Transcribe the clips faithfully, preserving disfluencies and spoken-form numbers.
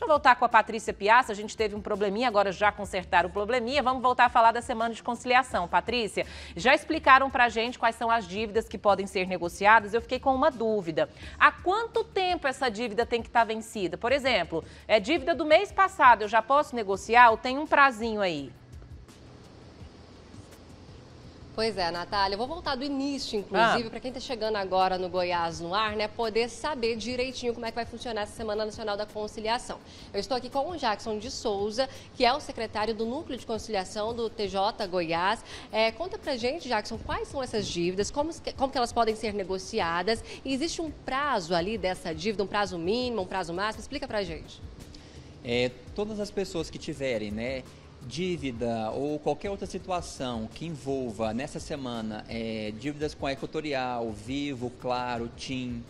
voltar com a Patrícia Piazza, a gente teve um probleminha, agora já consertaram o probleminha, vamos voltar a falar da semana de conciliação. Patrícia, já explicaram pra gente quais são as dívidas que podem ser negociadas, eu fiquei com uma dúvida. Há quanto tempo essa dívida tem que estar vencida? Por exemplo, é dívida do mês passado, eu já posso negociar ou tem um prazinho aí? Pois é, Natália, eu vou voltar do início, inclusive, Ah. para quem está chegando agora no Goiás no Ar, né, poder saber direitinho como é que vai funcionar essa Semana Nacional da Conciliação. Eu estou aqui com o Jackson de Souza, que é o secretário do Núcleo de Conciliação do T J Goiás. É, conta pra gente, Jackson, quais são essas dívidas, como, como que elas podem ser negociadas, e existe um prazo ali dessa dívida, um prazo mínimo, um prazo máximo? Explica pra gente. É, todas as pessoas que tiverem, né, dívida ou qualquer outra situação que envolva nessa semana é, dívidas com a Equatorial, Vivo, Claro, TIM,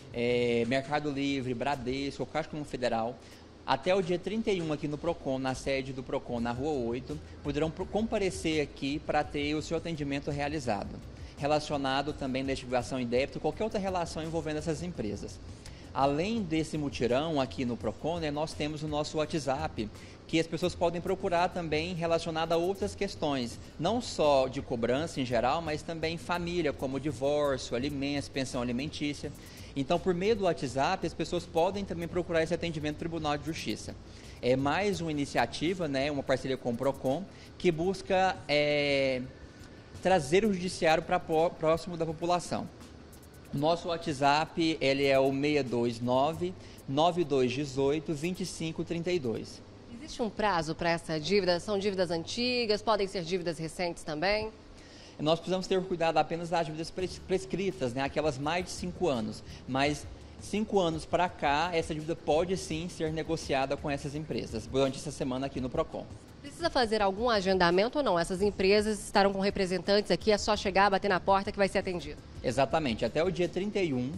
é, Mercado Livre, Bradesco, Caixa Comum Federal, até o dia trinta e um aqui no Procon, na sede do Procon, na Rua oito, poderão comparecer aqui para ter o seu atendimento realizado, relacionado também da extinção em débito, qualquer outra relação envolvendo essas empresas. Além desse mutirão aqui no Procon, né, nós temos o nosso WhatsApp, que as pessoas podem procurar também relacionado a outras questões, não só de cobrança em geral, mas também família, como divórcio, alimentos, pensão alimentícia. Então, por meio do WhatsApp, as pessoas podem também procurar esse atendimento no Tribunal de Justiça. É mais uma iniciativa, né, uma parceria com o Procon, que busca é, trazer o judiciário para próximo da população. Nosso WhatsApp ele é o seis dois nove, nove dois um oito, dois cinco três dois. Existe um prazo para essa dívida? São dívidas antigas? Podem ser dívidas recentes também? Nós precisamos ter cuidado apenas das dívidas prescritas, né? Aquelas mais de cinco anos. Mas cinco anos para cá, essa dívida pode sim ser negociada com essas empresas, durante essa semana aqui no Procon. Precisa fazer algum agendamento ou não? Essas empresas estarão com representantes aqui, é só chegar, bater na porta que vai ser atendido? Exatamente. Até o dia trinta e um,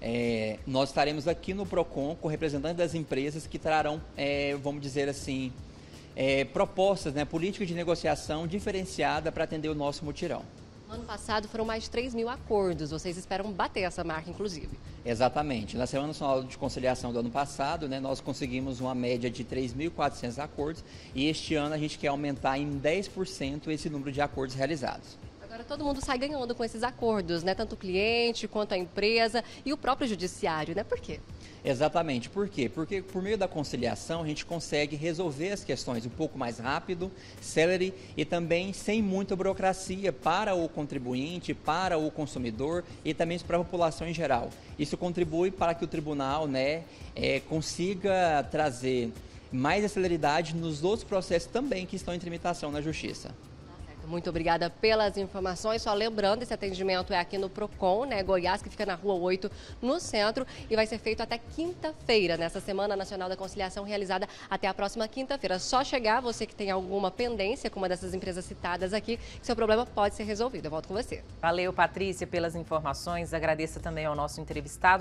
é, nós estaremos aqui no Procon com representantes das empresas que trarão, é, vamos dizer assim, é, propostas, né, política de negociação diferenciada para atender o nosso mutirão. No ano passado foram mais de três mil acordos, vocês esperam bater essa marca, inclusive. Exatamente. Na Semana Nacional de Conciliação do ano passado, né, nós conseguimos uma média de três mil e quatrocentos acordos e este ano a gente quer aumentar em dez por cento esse número de acordos realizados. Agora todo mundo sai ganhando com esses acordos, né? Tanto o cliente quanto a empresa e o próprio judiciário, né? Por quê? Exatamente. Por quê? Porque por meio da conciliação a gente consegue resolver as questões um pouco mais rápido, célere e também sem muita burocracia para o contribuinte, para o consumidor e também para a população em geral. Isso contribui para que o tribunal, né, é, consiga trazer mais celeridade nos outros processos também que estão em tramitação na Justiça. Muito obrigada pelas informações. Só lembrando, esse atendimento é aqui no Procon, né, Goiás, que fica na Rua oito, no centro, e vai ser feito até quinta-feira, nessa Semana Nacional da Conciliação, realizada até a próxima quinta-feira. Só chegar, você que tem alguma pendência com uma dessas empresas citadas aqui, que seu problema pode ser resolvido. Eu volto com você. Valeu, Patrícia, pelas informações. Agradeço também ao nosso entrevistado.